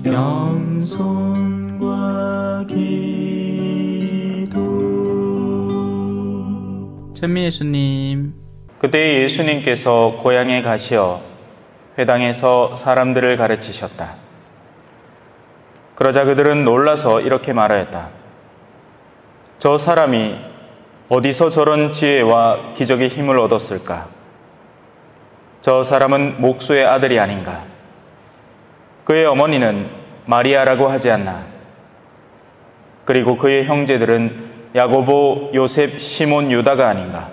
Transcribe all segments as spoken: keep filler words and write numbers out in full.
겸손과 기도. 찬미 예수님. 그때 예수님께서 고향에 가시어 회당에서 사람들을 가르치셨다. 그러자 그들은 놀라서 이렇게 말하였다. 저 사람이 어디서 저런 지혜와 기적의 힘을 얻었을까? 저 사람은 목수의 아들이 아닌가? 그의 어머니는 마리아라고 하지 않나? 그리고 그의 형제들은 야고보, 요셉, 시몬, 유다가 아닌가?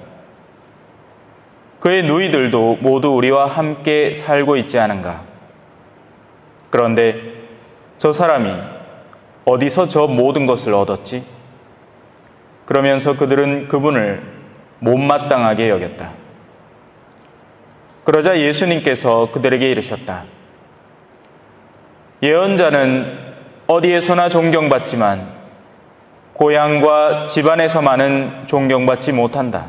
그의 누이들도 모두 우리와 함께 살고 있지 않은가? 그런데 저 사람이 어디서 저 모든 것을 얻었지? 그러면서 그들은 그분을 못마땅하게 여겼다. 그러자 예수님께서 그들에게 이르셨다. 예언자는 어디에서나 존경받지만 고향과 집안에서만은 존경받지 못한다.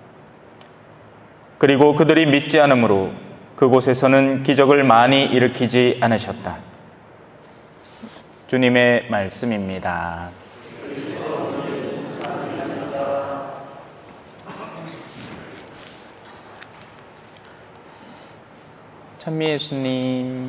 그리고 그들이 믿지 않으므로 그곳에서는 기적을 많이 일으키지 않으셨다. 주님의 말씀입니다. 찬미 예수님.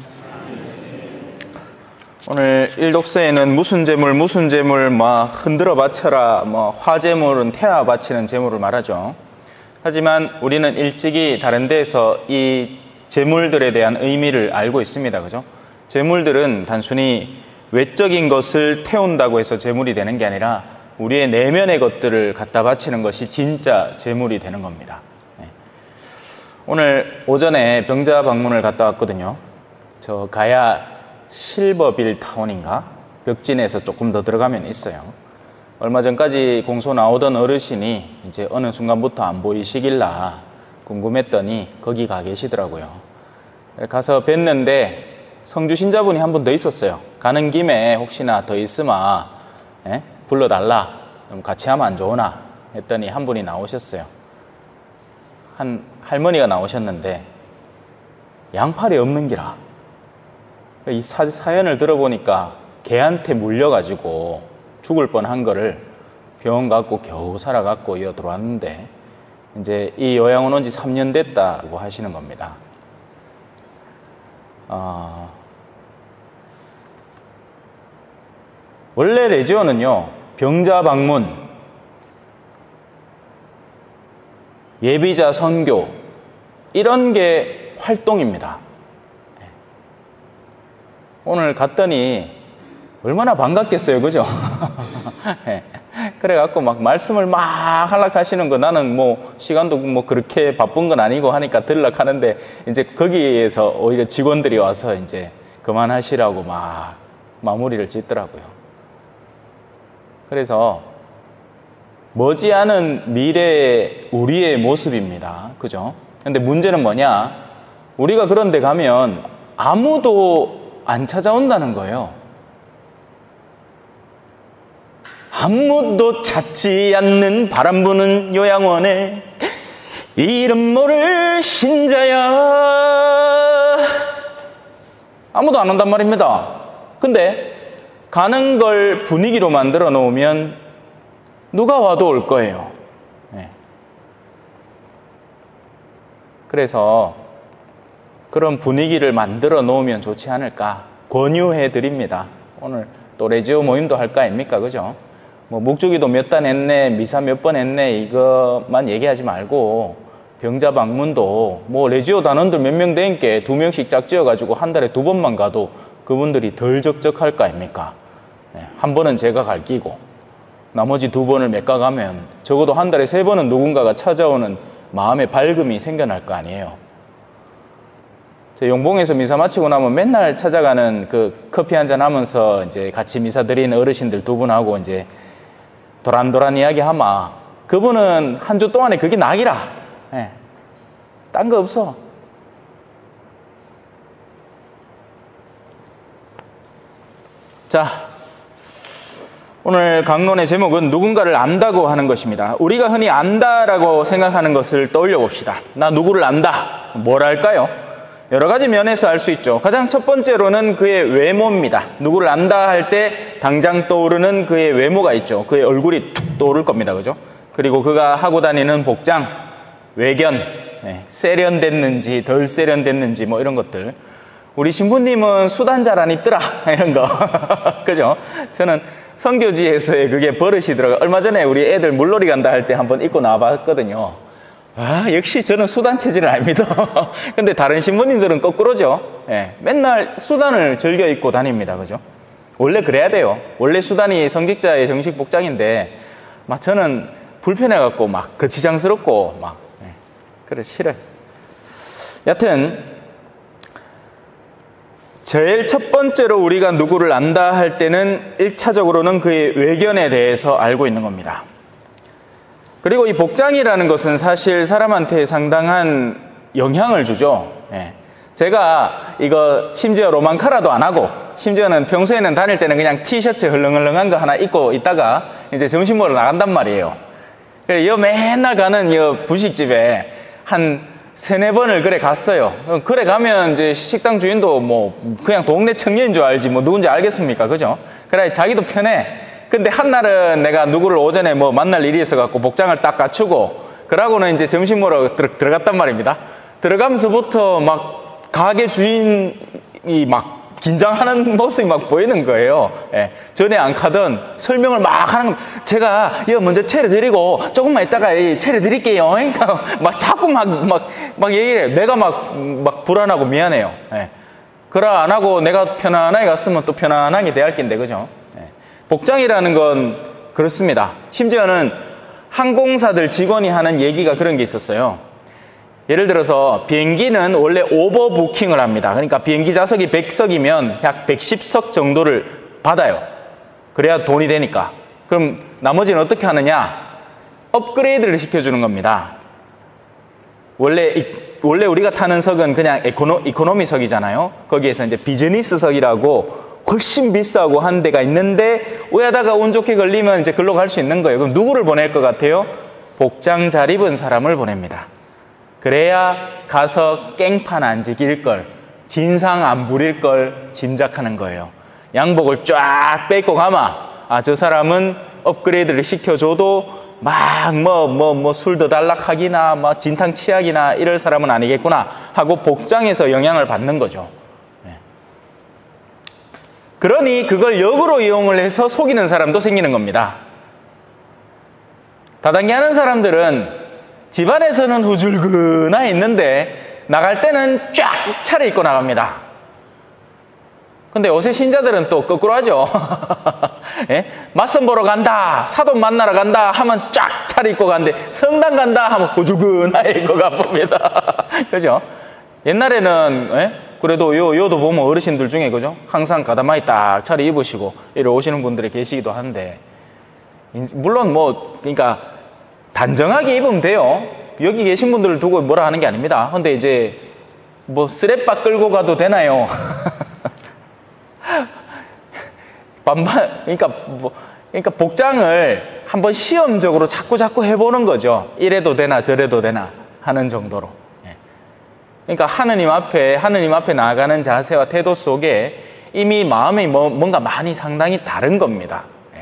오늘 일독서에는 무슨 제물 무슨 제물 막 흔들어 바쳐라, 뭐 화제물은 태워 바치는 제물을 말하죠. 하지만 우리는 일찍이 다른 데에서 이 제물들에 대한 의미를 알고 있습니다. 그죠? 제물들은 단순히 외적인 것을 태운다고 해서 제물이 되는 게 아니라 우리의 내면의 것들을 갖다 바치는 것이 진짜 제물이 되는 겁니다. 네. 오늘 오전에 병자 방문을 갔다 왔거든요. 저 가야 실버빌 타운인가? 벽진에서 조금 더 들어가면 있어요. 얼마 전까지 공소 나오던 어르신이 이제 어느 순간부터 안 보이시길라 궁금했더니 거기 가 계시더라고요. 가서 뵀는데 성주 신자분이 한 분 더 있었어요. 가는 김에 혹시나 더 있으마 에? 불러달라. 그럼 같이 하면 안 좋으나? 했더니 한 분이 나오셨어요. 한 할머니가 나오셨는데 양팔이 없는 기라. 이 사, 사연을 들어보니까 개한테 물려가지고 죽을 뻔한 거를 병원 갖고 겨우 살아갖고 이어 들어왔는데 이제 이 요양원 온 지 삼 년 됐다고 하시는 겁니다. 어, 원래 레지오는요, 병자 방문, 예비자 선교, 이런 게 활동입니다. 오늘 갔더니 얼마나 반갑겠어요, 그죠? 그래갖고 막 말씀을 막 하려고 하시는 거, 나는 뭐 시간도 뭐 그렇게 바쁜 건 아니고 하니까 들으려고 하는데 이제 거기에서 오히려 직원들이 와서 이제 그만하시라고 막 마무리를 짓더라고요. 그래서 머지않은 미래의 우리의 모습입니다. 그죠? 근데 문제는 뭐냐? 우리가 그런 데 가면 아무도 안 찾아온다는 거예요. 아무도 찾지 않는 바람 부는 요양원에 이름 모를 신자야. 아무도 안 온단 말입니다. 근데 가는 걸 분위기로 만들어 놓으면 누가 와도 올 거예요. 네. 그래서 그런 분위기를 만들어 놓으면 좋지 않을까 권유해 드립니다. 오늘 또 레지오 모임도 할 거 아닙니까? 그죠? 뭐 묵주기도 몇 단 했네, 미사 몇 번 했네, 이것만 얘기하지 말고 병자 방문도 뭐 레지오 단원들 몇 명 되니까 두 명씩 짝지어가지고 한 달에 두 번만 가도 그분들이 덜 적적할 거 아닙니까? 네, 한 번은 제가 갈 끼고 나머지 두 번을 메꿔 가면 적어도 한 달에 세 번은 누군가가 찾아오는 마음의 밝음이 생겨날 거 아니에요. 저 용봉에서 미사 마치고 나면 맨날 찾아가는 그 커피 한잔 하면서 이제 같이 미사 드리는 어르신들 두 분하고 이제 도란도란 이야기 하마. 그분은 한 주 동안에 그게 낙이라. 예. 딴 거 없어. 자, 오늘 강론의 제목은 누군가를 안다고 하는 것입니다. 우리가 흔히 안다라고 생각하는 것을 떠올려 봅시다. 나 누구를 안다. 뭘 알까요? 여러 가지 면에서 알 수 있죠. 가장 첫 번째로는 그의 외모입니다. 누구를 안다 할 때 당장 떠오르는 그의 외모가 있죠. 그의 얼굴이 툭 떠오를 겁니다. 그죠? 그리고 그가 하고 다니는 복장, 외견, 네, 세련됐는지 덜 세련됐는지 뭐 이런 것들. 우리 신부님은 수단 잘 안 입더라 이런 거. 그죠? 저는 선교지에서의 그게 버릇이더라고요. 얼마 전에 우리 애들 물놀이 간다 할 때 한번 입고 나와봤거든요. 아, 역시 저는 수단 체질은 아닙니다. 근데 다른 신부님들은 거꾸로죠. 예, 맨날 수단을 즐겨 입고 다닙니다. 그죠? 원래 그래야 돼요. 원래 수단이 성직자의 정식 복장인데, 막 저는 불편해갖고 막 거치장스럽고 막, 예, 그래, 싫어요. 여튼, 제일 첫 번째로 우리가 누구를 안다 할 때는 일 차적으로는 그의 외견에 대해서 알고 있는 겁니다. 그리고 이 복장이라는 것은 사실 사람한테 상당한 영향을 주죠. 예. 제가 이거 심지어 로망카라도 안 하고, 심지어는 평소에는 다닐 때는 그냥 티셔츠 흘렁흘렁한 거 하나 입고 있다가 이제 점심 먹으러 나간단 말이에요. 그래, 여 맨날 가는 여 분식집에 한 세네 번을 그래 갔어요. 그래 가면 이제 식당 주인도 뭐 그냥 동네 청년인 줄 알지 뭐 누군지 알겠습니까? 그죠? 그래, 자기도 편해. 근데 한날은 내가 누구를 오전에 뭐 만날 일이 있어갖고 복장을 딱 갖추고, 그러고는 이제 점심 먹으러 들, 들어갔단 말입니다. 들어가면서부터 막 가게 주인이 막 긴장하는 모습이 막 보이는 거예요. 예. 전에 안 가던 설명을 막 하는 겁니다. 제가 이거 먼저 차려드리고 조금만 있다가 차려드릴게요. 그러니까 막 자꾸 막, 막, 막 얘기를 해요. 내가 막, 막 불안하고 미안해요. 예. 그러 안 하고 내가 편안하게 갔으면 또 편안하게 대할 낀데, 그죠? 예. 복장이라는 건 그렇습니다. 심지어는 항공사들 직원이 하는 얘기가 그런 게 있었어요. 예를 들어서 비행기는 원래 오버부킹을 합니다. 그러니까 비행기 좌석이 백 석이면 약 백십 석 정도를 받아요. 그래야 돈이 되니까. 그럼 나머지는 어떻게 하느냐? 업그레이드를 시켜주는 겁니다. 원래, 원래 우리가 타는 석은 그냥 에코노, 이코노미석이잖아요. 거기에서 이제 비즈니스석이라고 훨씬 비싸고 한 데가 있는데, 우야다가 운 좋게 걸리면 이제 글로 갈 수 있는 거예요. 그럼 누구를 보낼 것 같아요? 복장 잘 입은 사람을 보냅니다. 그래야 가서 깽판 안 지길 걸, 진상 안 부릴 걸 짐작하는 거예요. 양복을 쫙 빼고 가마, 아, 저 사람은 업그레이드를 시켜줘도 막 뭐 뭐 뭐 술도 달락하기나 막 진탕 치약이나 이럴 사람은 아니겠구나 하고 복장에서 영향을 받는 거죠. 네. 그러니 그걸 역으로 이용을 해서 속이는 사람도 생기는 겁니다. 다단계 하는 사람들은 집안에서는 후줄근하 있는데 나갈 때는 쫙 차려입고 나갑니다. 근데 요새 신자들은 또 거꾸로 하죠. 예? 맞선 보러 간다, 사돈 만나러 간다 하면 쫙 차려입고 간대, 성당 간다 하면 후줄근하 입고 가봅니다. 그죠? 옛날에는 예? 그래도 요, 요도 보면 어르신들 중에 그죠? 항상 가다마이 딱 차려입으시고 이러 오시는 분들이 계시기도 한데, 물론 뭐 그러니까 단정하게 입으면 돼요. 여기 계신 분들을 두고 뭐라 하는 게 아닙니다. 근데 이제 뭐 스랩바 끌고 가도 되나요? 반반, 그러니까 뭐, 그러니까 복장을 한번 시험적으로 자꾸 자꾸 해보는 거죠. 이래도 되나 저래도 되나 하는 정도로. 그러니까 하느님 앞에 하느님 앞에 나아가는 자세와 태도 속에 이미 마음이 뭐, 뭔가 많이 상당히 다른 겁니다.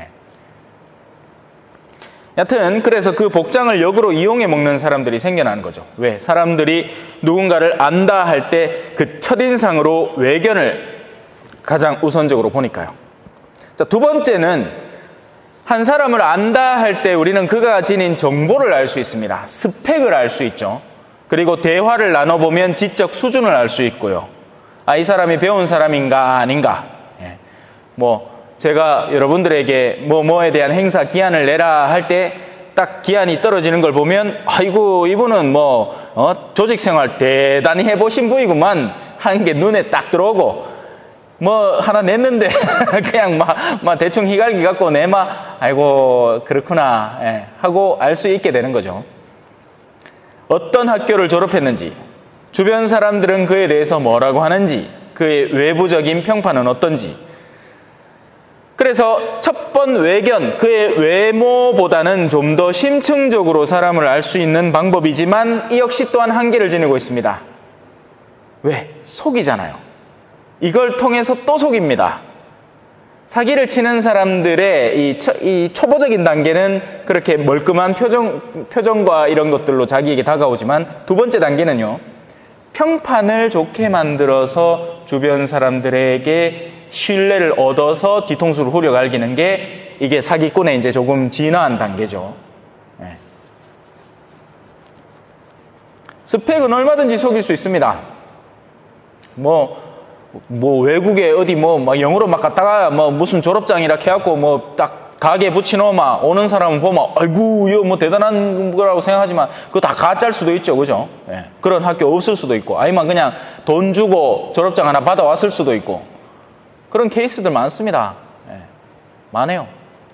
여튼 그래서 그 복장을 역으로 이용해 먹는 사람들이 생겨나는 거죠. 왜? 사람들이 누군가를 안다 할 때 그 첫인상으로 외견을 가장 우선적으로 보니까요. 자, 두 번째는 한 사람을 안다 할 때 우리는 그가 지닌 정보를 알 수 있습니다. 스펙을 알 수 있죠. 그리고 대화를 나눠보면 지적 수준을 알 수 있고요. 아, 이 사람이 배운 사람인가 아닌가. 예. 뭐 제가 여러분들에게 뭐 뭐에 대한 행사 기한을 내라 할 때 딱 기한이 떨어지는 걸 보면, 아이고 이분은 뭐 어, 조직생활 대단히 해보신 분이구만 하는 게 눈에 딱 들어오고, 뭐 하나 냈는데 그냥 막, 막 대충 희갈기 갖고 내마 아이고 그렇구나 예, 하고 알 수 있게 되는 거죠. 어떤 학교를 졸업했는지, 주변 사람들은 그에 대해서 뭐라고 하는지, 그의 외부적인 평판은 어떤지. 그래서 첫 번 외견, 그의 외모보다는 좀 더 심층적으로 사람을 알 수 있는 방법이지만 이 역시 또한 한계를 지니고 있습니다. 왜? 속이잖아요. 이걸 통해서 또 속입니다. 사기를 치는 사람들의 이, 초, 이 초보적인 단계는 그렇게 멀끔한 표정, 표정과 이런 것들로 자기에게 다가오지만 두 번째 단계는요, 평판을 좋게 만들어서 주변 사람들에게 신뢰를 얻어서 뒤통수를 후려 갈기는 게 이게 사기꾼의 이제 조금 진화한 단계죠. 네. 스펙은 얼마든지 속일 수 있습니다. 뭐, 뭐 외국에 어디 뭐 막 영어로 막 갔다가 뭐 무슨 졸업장이라 해갖고 뭐 딱 가게 붙이놓으면 오는 사람은 보면 아이고 이거 뭐 대단한 거라고 생각하지만 그거 다 가짜일 수도 있죠, 그죠? 예. 그런 학교 없을 수도 있고 아니면 그냥 돈 주고 졸업장 하나 받아왔을 수도 있고 그런 케이스들 많습니다. 예. 많아요.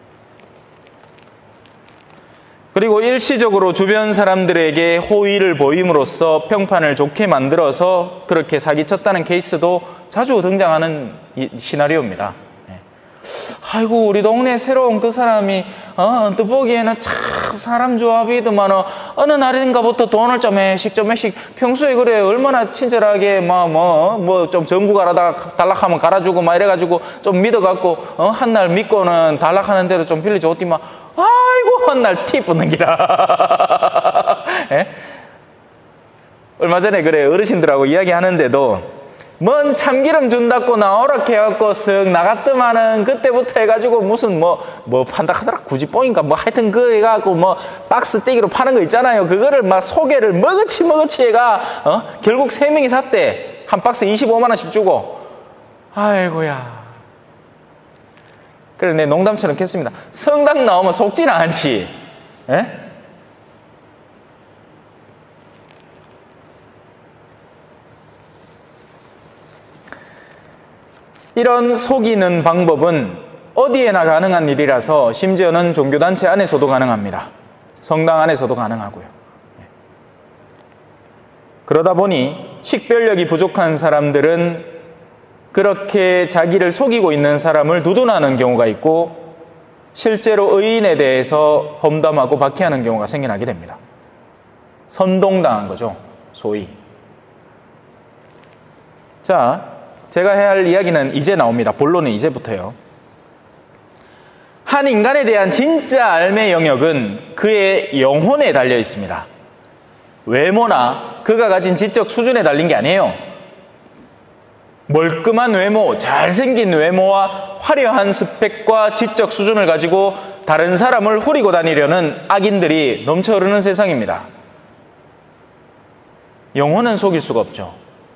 그리고 일시적으로 주변 사람들에게 호의를 보임으로써 평판을 좋게 만들어서 그렇게 사기쳤다는 케이스도 자주 등장하는 시나리오입니다. 아이고 우리 동네 새로운 그 사람이 어, 언뜻 보기에는 참 사람 조합이더만 어, 어느 날인가부터 돈을 좀씩 좀씩 평소에 그래 얼마나 친절하게 뭐 뭐 뭐 좀 전구 갈아다가 달락하면 갈아주고 막 이래가지고 좀 믿어갖고 어, 한 날 믿고는 달락하는 대로 좀 빌려줬더만 아이고 한 날 티 붙는 기라. 예? 얼마 전에 그래 어르신들하고 이야기하는데도 뭔 참기름 준다고 나오라 해갖고 쓱 나갔더만은 그때부터 해가지고 무슨 뭐, 뭐 판다 하더라. 굳이 뽕인가 뭐 하여튼 그 해갖고 뭐 박스 떼기로 파는 거 있잖아요. 그거를 막 소개를 머그치 머그치 해가, 어? 결국 세 명이 샀대. 한 박스 이십오만 원씩 주고. 아이고야. 그래, 내 농담처럼 했습니다. 성당 나오면 속지는 않지. 에? 이런 속이는 방법은 어디에나 가능한 일이라서 심지어는 종교단체 안에서도 가능합니다. 성당 안에서도 가능하고요. 그러다 보니 식별력이 부족한 사람들은 그렇게 자기를 속이고 있는 사람을 두둔하는 경우가 있고 실제로 의인에 대해서 험담하고 박해하는 경우가 생겨나게 됩니다. 선동당한 거죠, 소위. 자, 제가 해야 할 이야기는 이제 나옵니다. 본론은 이제부터요. 한 인간에 대한 진짜 알매 영역은 그의 영혼에 달려 있습니다. 외모나 그가 가진 지적 수준에 달린 게 아니에요. 멀끔한 외모, 잘생긴 외모와 화려한 스펙과 지적 수준을 가지고 다른 사람을 후리고 다니려는 악인들이 넘쳐 흐르는 세상입니다. 영혼은 속일 수가 없죠.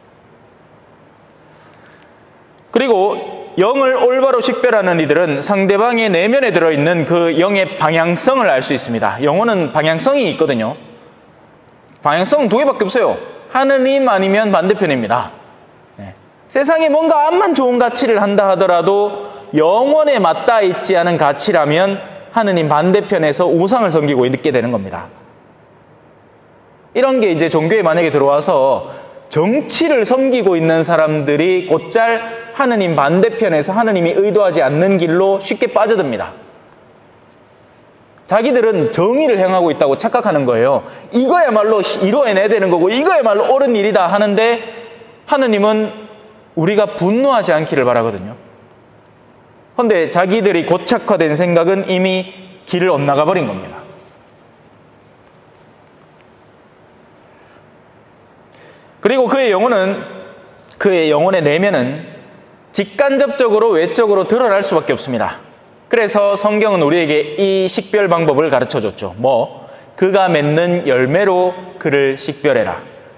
그리고 영을 올바로 식별하는 이들은 상대방의 내면에 들어있는 그 영의 방향성을 알 수 있습니다. 영혼은 방향성이 있거든요. 방향성은 두 개밖에 없어요. 하느님 아니면 반대편입니다. 네. 세상에 뭔가 암만 좋은 가치를 한다 하더라도 영혼에 맞닿아 있지 않은 가치라면 하느님 반대편에서 우상을 섬기고 있게 되는 겁니다. 이런 게 이제 종교에 만약에 들어와서 정치를 섬기고 있는 사람들이 곧잘 하느님 반대편에서 하느님이 의도하지 않는 길로 쉽게 빠져듭니다. 자기들은 정의를 행하고 있다고 착각하는 거예요. 이거야말로 이루어내야 되는 거고 이거야말로 옳은 일이다 하는데 하느님은 우리가 분노하지 않기를 바라거든요. 그런데 자기들이 고착화된 생각은 이미 길을 엇나가 버린 겁니다. 그리고 그의 영혼은, 그의 영혼의 내면은 직간접적으로 외적으로 드러날 수밖에 없습니다. 그래서 성경은 우리에게 이 식별 방법을 가르쳐줬죠. 뭐? 그가 맺는 열매로 그를 식별해라.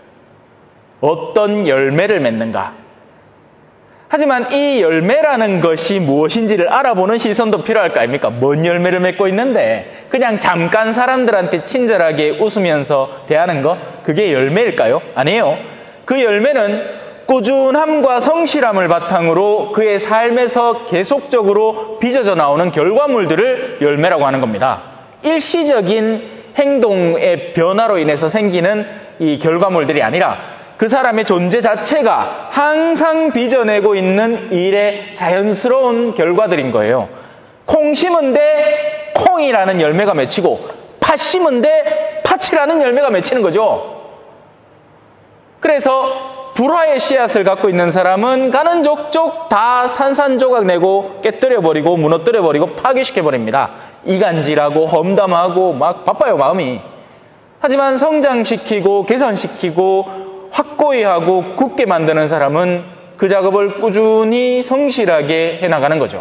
어떤 열매를 맺는가? 하지만 이 열매라는 것이 무엇인지를 알아보는 시선도 필요할 거 아닙니까? 뭔 열매를 맺고 있는데 그냥 잠깐 사람들한테 친절하게 웃으면서 대하는 거? 그게 열매일까요? 아니에요. 그 열매는 꾸준함과 성실함을 바탕으로 그의 삶에서 계속적으로 빚어져 나오는 결과물들을 열매라고 하는 겁니다. 일시적인 행동의 변화로 인해서 생기는 이 결과물들이 아니라 그 사람의 존재 자체가 항상 빚어내고 있는 일의 자연스러운 결과들인 거예요. 콩 심은데 콩이라는 열매가 맺히고 팥 심은데 팥이라는 열매가 맺히는 거죠. 그래서 불화의 씨앗을 갖고 있는 사람은 가는 족족 다 산산조각 내고 깨뜨려버리고 무너뜨려버리고 파괴시켜버립니다. 이간질하고 험담하고 막 바빠요, 마음이. 하지만 성장시키고 개선시키고 확고히 하고 굳게 만드는 사람은 그 작업을 꾸준히 성실하게 해나가는 거죠.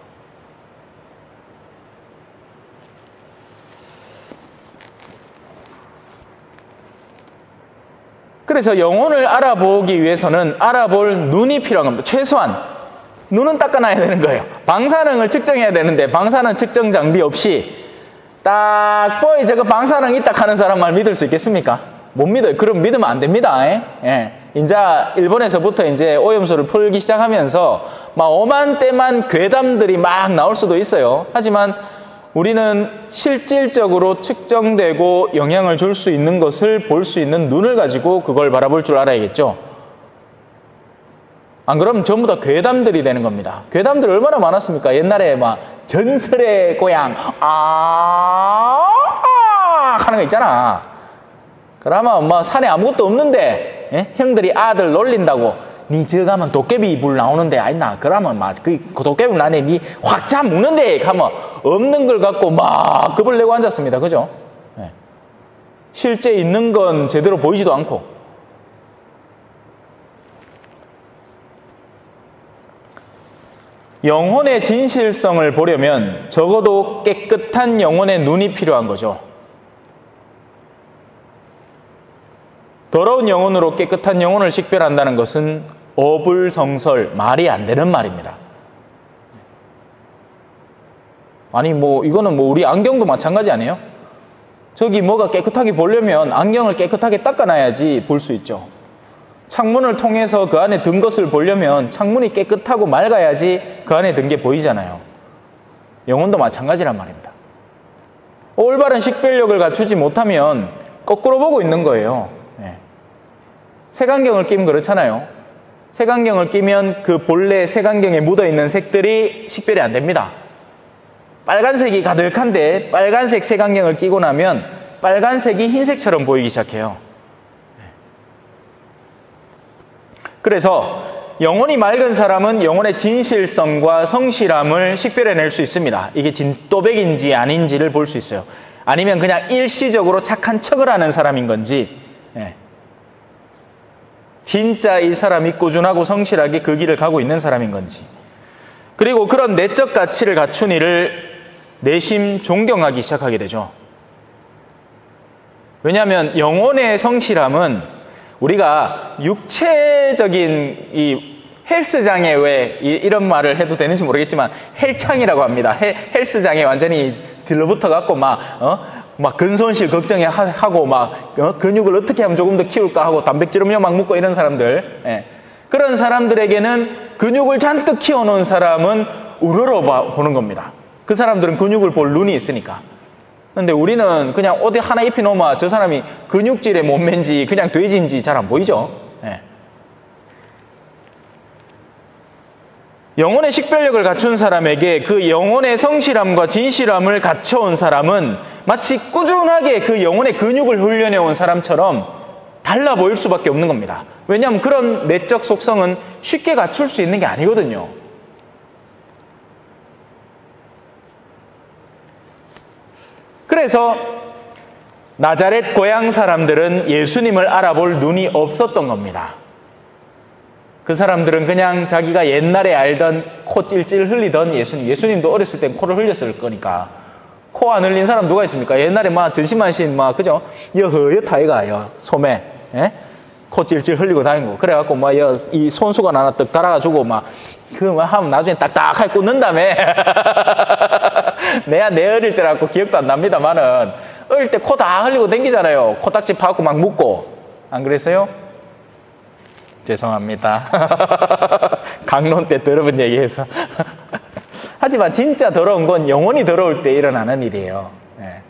그래서 영혼을 알아보기 위해서는 알아볼 눈이 필요한 겁니다. 최소한 눈은 닦아놔야 되는 거예요. 방사능을 측정해야 되는데 방사능 측정 장비 없이 딱 보이 저거 방사능 있다 하는 사람 말 믿을 수 있겠습니까? 못 믿어요. 그럼 믿으면 안 됩니다. 예. 이제 일본에서부터 이제 오염수를 풀기 시작하면서 막 오만때만 괴담들이 막 나올 수도 있어요. 하지만 우리는 실질적으로 측정되고 영향을 줄 수 있는 것을 볼 수 있는 눈을 가지고 그걸 바라볼 줄 알아야겠죠. 안 그러면 전부 다 괴담들이 되는 겁니다. 괴담들 얼마나 많았습니까? 옛날에 막 전설의 고향 아 하는 거 있잖아. 그러면 뭐 산에 아무것도 없는데 예? 형들이 아들 놀린다고 니 저 가면 도깨비 물 나오는데 아니나 그러면 막 그 도깨비 물 나네 니 확 잡 먹는데 가면 없는 걸 갖고 막 겁을 내고 앉았습니다. 그죠? 예. 실제 있는 건 제대로 보이지도 않고. 영혼의 진실성을 보려면 적어도 깨끗한 영혼의 눈이 필요한 거죠. 더러운 영혼으로 깨끗한 영혼을 식별한다는 것은 어불성설, 말이 안 되는 말입니다. 아니 뭐 이거는 뭐 우리 안경도 마찬가지 아니에요? 저기 뭐가 깨끗하게 보려면 안경을 깨끗하게 닦아놔야지 볼 수 있죠. 창문을 통해서 그 안에 든 것을 보려면 창문이 깨끗하고 맑아야지 그 안에 든 게 보이잖아요. 영혼도 마찬가지란 말입니다. 올바른 식별력을 갖추지 못하면 거꾸로 보고 있는 거예요. 네. 색안경을 끼면 그렇잖아요. 색안경을 끼면 그 본래 색안경에 묻어있는 색들이 식별이 안 됩니다. 빨간색이 가득한데 빨간색 색안경을 끼고 나면 빨간색이 흰색처럼 보이기 시작해요. 그래서 영혼이 맑은 사람은 영혼의 진실성과 성실함을 식별해낼 수 있습니다. 이게 진또백인지 아닌지를 볼 수 있어요. 아니면 그냥 일시적으로 착한 척을 하는 사람인 건지, 예. 진짜 이 사람이 꾸준하고 성실하게 그 길을 가고 있는 사람인 건지. 그리고 그런 내적 가치를 갖춘 이를 내심 존경하기 시작하게 되죠. 왜냐하면 영혼의 성실함은 우리가 육체적인 이 헬스장에 왜 이런 말을 해도 되는지 모르겠지만 헬창이라고 합니다. 헬, 헬스장에 완전히 들러붙어 갖고 막 어? 막 근손실 걱정해 하고 막 어? 근육을 어떻게 하면 조금 더 키울까 하고 단백질 음료 막 먹고 이런 사람들, 예. 그런 사람들에게는 근육을 잔뜩 키워놓은 사람은 우러러 보는 겁니다. 그 사람들은 근육을 볼 눈이 있으니까. 근데 우리는 그냥 어디 하나 입히 놓으면 저 사람이 근육질의 몸매인지 그냥 돼지인지 잘 안 보이죠. 예. 영혼의 식별력을 갖춘 사람에게 그 영혼의 성실함과 진실함을 갖춰온 사람은 마치 꾸준하게 그 영혼의 근육을 훈련해온 사람처럼 달라 보일 수밖에 없는 겁니다. 왜냐하면 그런 내적 속성은 쉽게 갖출 수 있는 게 아니거든요. 그래서 나자렛 고향 사람들은 예수님을 알아볼 눈이 없었던 겁니다. 그 사람들은 그냥 자기가 옛날에 알던 코 찔찔 흘리던 예수님, 예수님도 어렸을 땐 코를 흘렸을 거니까. 코 안 흘린 사람 누가 있습니까? 옛날에 막 전신만신 막 그죠? 여허여 타이가 여 소매, 예? 코 찔찔 흘리고 다니고 그래갖고 막 여 이 손수건 하나 떡 달아가지고 막 그 막 하면 나중에 딱딱하게 꽂는 다음에 내가 내 어릴 때라고 기억도 안 납니다만은 어릴 때 코 다 흘리고 댕기잖아요. 코딱지 파고 막 묶고 안 그랬어요? 죄송합니다. 강론 때 들어본 얘기해서. 하지만 진짜 더러운 건 영혼이 더러울 때 일어나는 일이에요. 네.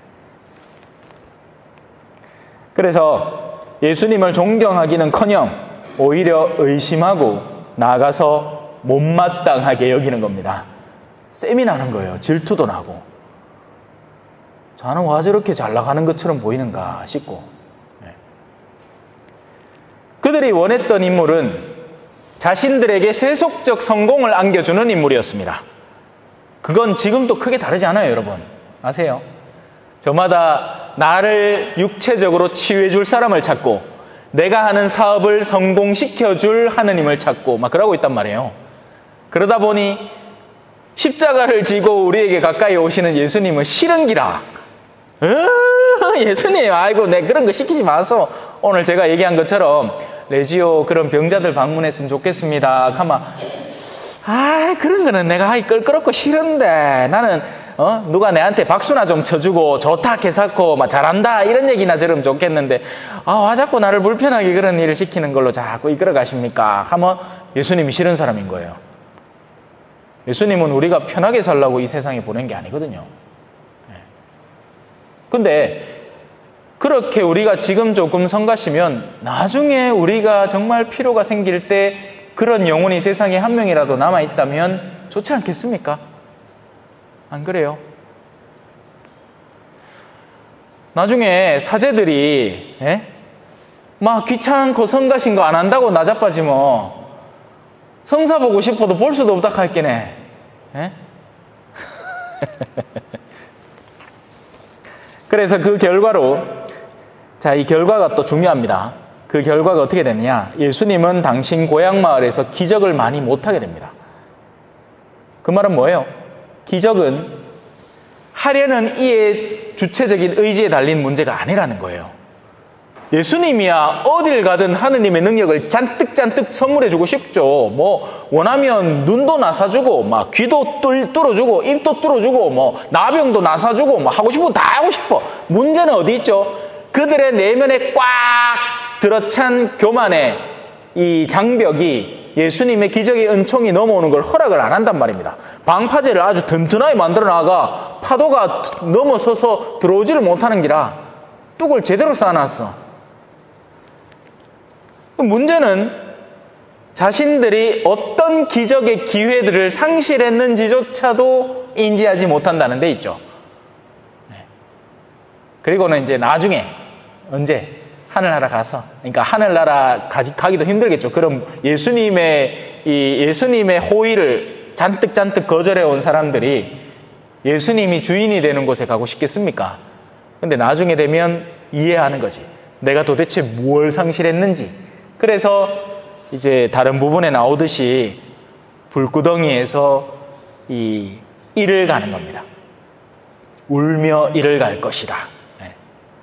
그래서 예수님을 존경하기는커녕 오히려 의심하고 나아가서 못마땅하게 여기는 겁니다. 셈이 나는 거예요. 질투도 나고. 저는 와 저렇게 잘 나가는 것처럼 보이는가 싶고. 네. 그들이 원했던 인물은 자신들에게 세속적 성공을 안겨주는 인물이었습니다. 그건 지금도 크게 다르지 않아요, 여러분. 아세요? 저마다 나를 육체적으로 치유해줄 사람을 찾고 내가 하는 사업을 성공시켜줄 하느님을 찾고 막 그러고 있단 말이에요. 그러다 보니 십자가를 지고 우리에게 가까이 오시는 예수님은 싫은기라. 으, 예수님, 아이고, 내 그런 거 시키지 마소. 오늘 제가 얘기한 것처럼 레지오 그런 병자들 방문했으면 좋겠습니다. 가마, 아, 그런 거는 내가 하기 껄끄럽고 싫은데 나는 어? 누가 내한테 박수나 좀 쳐주고 좋다 개사코 막 잘한다 이런 얘기나 들으면 좋겠는데 아, 와 자꾸 나를 불편하게 그런 일을 시키는 걸로 자꾸 이끌어 가십니까? 하면 예수님이 싫은 사람인 거예요. 예수님은 우리가 편하게 살라고 이 세상에 보낸 게 아니거든요. 근데 그렇게 우리가 지금 조금 성가시면 나중에 우리가 정말 필요가 생길 때 그런 영혼이 세상에 한 명이라도 남아있다면 좋지 않겠습니까? 안 그래요? 나중에 사제들이 에? 막 귀찮고 성가신 거 안 한다고 나자빠지 뭐 성사 보고 싶어도 볼 수도 없다 할게네. 에? 그래서 그 결과로 자, 이 결과가 또 중요합니다. 그 결과가 어떻게 되느냐? 예수님은 당신 고향 마을에서 기적을 많이 못하게 됩니다. 그 말은 뭐예요? 기적은 하려는 이의 주체적인 의지에 달린 문제가 아니라는 거예요. 예수님이야 어딜 가든 하느님의 능력을 잔뜩잔뜩 선물해주고 싶죠. 뭐 원하면 눈도 나사주고 막 귀도 뚫어주고 입도 뚫어주고 뭐 나병도 나사주고 뭐 하고 싶은 거 다 하고 싶어. 문제는 어디 있죠? 그들의 내면에 꽉 들어찬 교만의 이 장벽이 예수님의 기적의 은총이 넘어오는 걸 허락을 안 한단 말입니다. 방파제를 아주 튼튼하게 만들어 나가 파도가 넘어서서 들어오지를 못하는 기라 뚝을 제대로 쌓아놨어. 문제는 자신들이 어떤 기적의 기회들을 상실했는지조차도 인지하지 못한다는 데 있죠. 그리고는 이제 나중에 언제 하늘나라 가서, 그러니까 하늘나라 가지, 가기도 힘들겠죠. 그럼 예수님의 이 예수님의 호의를 잔뜩 잔뜩 거절해 온 사람들이 예수님이 주인이 되는 곳에 가고 싶겠습니까? 근데 나중에 되면 이해하는 거지. 내가 도대체 뭘 상실했는지. 그래서 이제 다른 부분에 나오듯이 불구덩이에서 이 이를 가는 겁니다. 울며 이를 갈 것이다. 네.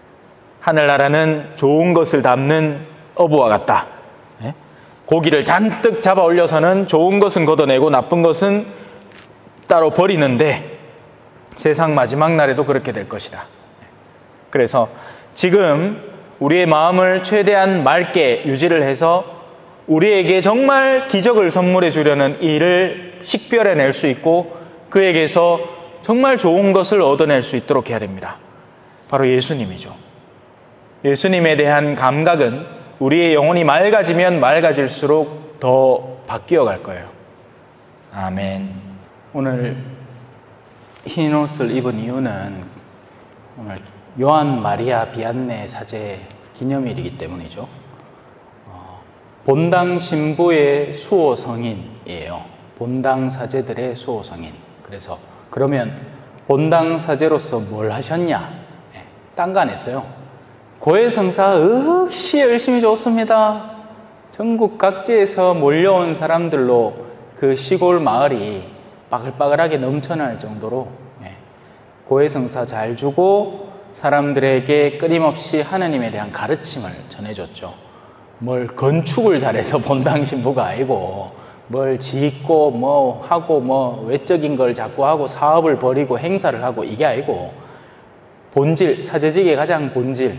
하늘나라는 좋은 것을 담는 어부와 같다. 네. 고기를 잔뜩 잡아 올려서는 좋은 것은 걷어내고 나쁜 것은 따로 버리는데 세상 마지막 날에도 그렇게 될 것이다. 그래서 지금 우리의 마음을 최대한 맑게 유지를 해서 우리에게 정말 기적을 선물해 주려는 일을 식별해낼 수 있고 그에게서 정말 좋은 것을 얻어낼 수 있도록 해야 됩니다. 바로 예수님이죠. 예수님에 대한 감각은 우리의 영혼이 맑아지면 맑아질수록 더 바뀌어 갈 거예요. 아멘. 오늘 흰 옷을 입은 이유는 오늘 요한 마리아 비안네 사제 기념일이기 때문이죠. 어, 본당 신부의 수호 성인이에요. 본당 사제들의 수호 성인. 그래서 그러면 본당 사제로서 뭘 하셨냐? 네, 딴 거 안 했어요. 고해성사 역시 열심히 줬습니다. 전국 각지에서 몰려온 사람들로 그 시골 마을이 빠글빠글하게 넘쳐날 정도로 네, 고해성사 잘 주고 사람들에게 끊임없이 하나님에 대한 가르침을 전해줬죠. 뭘 건축을 잘해서 본당 신부가 아니고 뭘 짓고 뭐 하고 뭐 외적인 걸 자꾸 하고 사업을 벌이고 행사를 하고 이게 아니고 본질, 사제직의 가장 본질.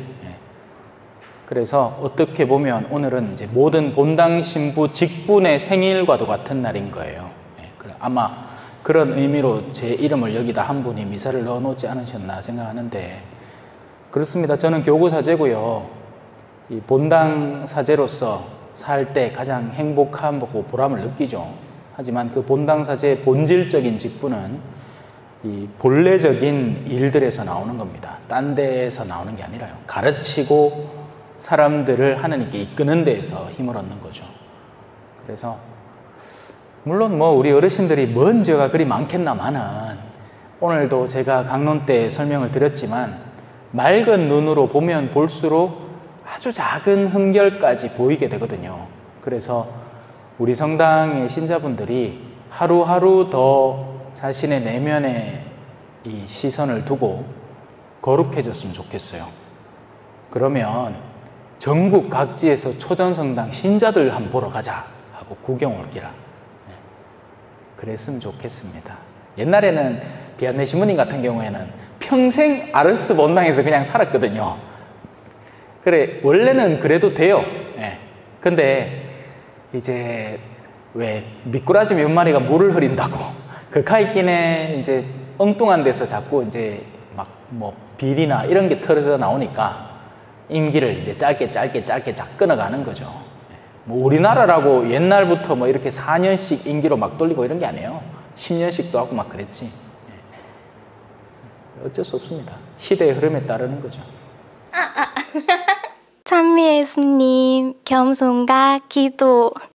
그래서 어떻게 보면 오늘은 이제 모든 본당 신부 직분의 생일과도 같은 날인 거예요. 아마 그런 의미로 제 이름을 여기다 한 분이 미사를 넣어놓지 않으셨나 생각하는데 그렇습니다. 저는 교구 사제고요. 이 본당 사제로서 살 때 가장 행복하고 보람을 느끼죠. 하지만 그 본당 사제의 본질적인 직분은 이 본래적인 일들에서 나오는 겁니다. 딴 데에서 나오는 게 아니라요. 가르치고 사람들을 하나님께 이끄는 데에서 힘을 얻는 거죠. 그래서 물론 뭐 우리 어르신들이 먼 죄가 그리 많겠나마는 오늘도 제가 강론 때 설명을 드렸지만 맑은 눈으로 보면 볼수록 아주 작은 흠결까지 보이게 되거든요. 그래서 우리 성당의 신자분들이 하루하루 더 자신의 내면에 이 시선을 두고 거룩해졌으면 좋겠어요. 그러면 전국 각지에서 초전성당 신자들 한번 보러 가자 하고 구경 올기라. 그랬으면 좋겠습니다. 옛날에는 비안내 신부님 같은 경우에는 평생 아르스 본당에서 그냥 살았거든요. 그래, 원래는 그래도 돼요. 예. 근데 이제 왜 미꾸라지 몇 마리가 물을 흐린다고 그 카이kin에 이제 엉뚱한 데서 자꾸 이제 막 뭐 비리나 이런 게 털어져 나오니까 임기를 이제 짧게 짧게 짧게 쫙 끊어가는 거죠. 뭐 우리나라라고 옛날부터 뭐 이렇게 사 년씩 임기로 막 돌리고 이런 게 아니에요. 십 년씩도 하고 막 그랬지. 어쩔 수 없습니다. 시대의 흐름에 따르는 거죠. 찬미 예수님, 겸손과 기도.